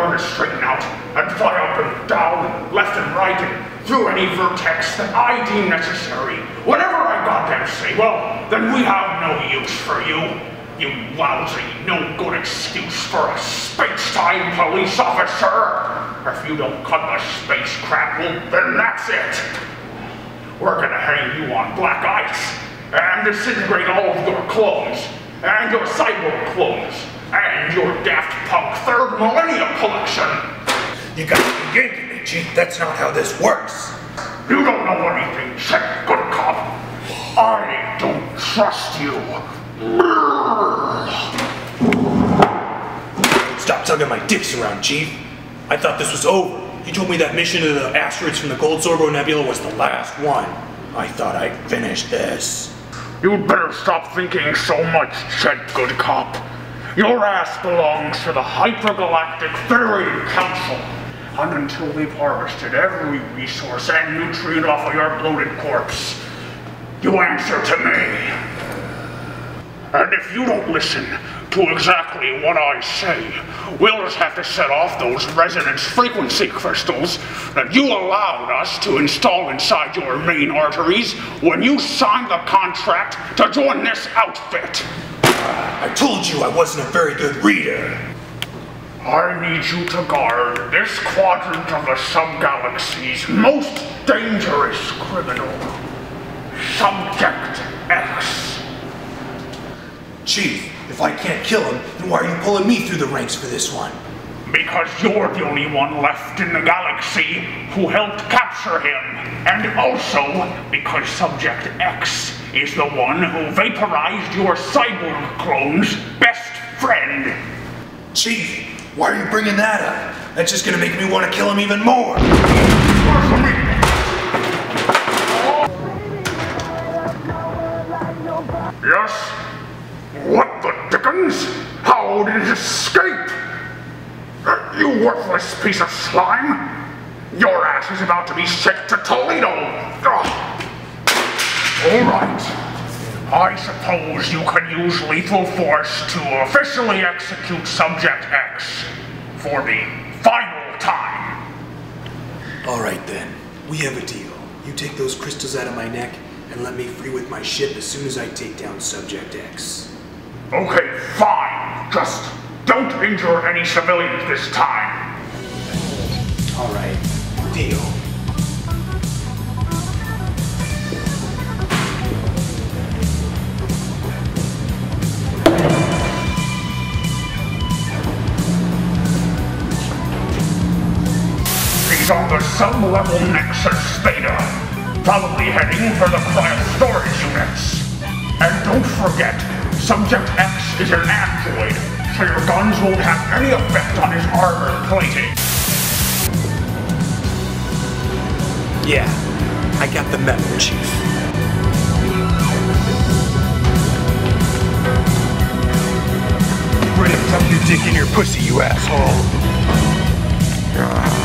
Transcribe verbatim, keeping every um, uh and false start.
learn to straighten out and fly up and down, left and right, and through any vertex that I deem necessary. Whenever I goddamn say, well, then we have no use for you. You lousy, no-good excuse for a space-time police officer. If you don't cut the space crap, well, then that's it. We're gonna hang you on black ice and disintegrate all of your clones, and your cyborg clones, and your Daft Punk third millennium collection. You gotta be yanking me, Chief. That's not how this works. You don't know anything, Chet Goodcop. I don't trust you. Stop tugging my dicks around, Chief. I thought this was over. You told me that mission to the asteroids from the Gold Sorbo Nebula was the last one. I thought I'd finished this. You'd better stop thinking so much, Chet Goodcop. Your ass belongs to the Hypergalactic Federated Council. And until they've harvested every resource and nutrient off of your bloated corpse, you answer to me. And if you don't listen to exactly what I say, we'll just have to set off those resonance frequency crystals that you allowed us to install inside your main arteries when you signed the contract to join this outfit. I told you I wasn't a very good reader. I need you to guard this quadrant of the subgalaxy's most dangerous criminal, Subject X. Chief, if I can't kill him, then why are you pulling me through the ranks for this one? Because you're the only one left in the galaxy who helped capture him. And also because Subject X is the one who vaporized your cyborg clone's best friend. Chief, why are you bringing that up? That's just gonna make me want to kill him even more. Yes? What the dickens? How did it escape? Uh, you worthless piece of slime! Your ass is about to be sent to Toledo! Ugh. All right. I suppose you can use lethal force to officially execute Subject X for the final time. All right then, we have a deal. You take those crystals out of my neck and let me free with my ship as soon as I take down Subject X. Okay, fine. Just don't injure any civilians this time. All right, deal. He's on the sub-level Nexus Theta, probably heading for the cryo storage units. And don't forget, Subject X is an android, so your guns won't have any effect on his armor plating. Yeah, I got the memo, Chief. Ready to tuck your dick in your pussy, you asshole.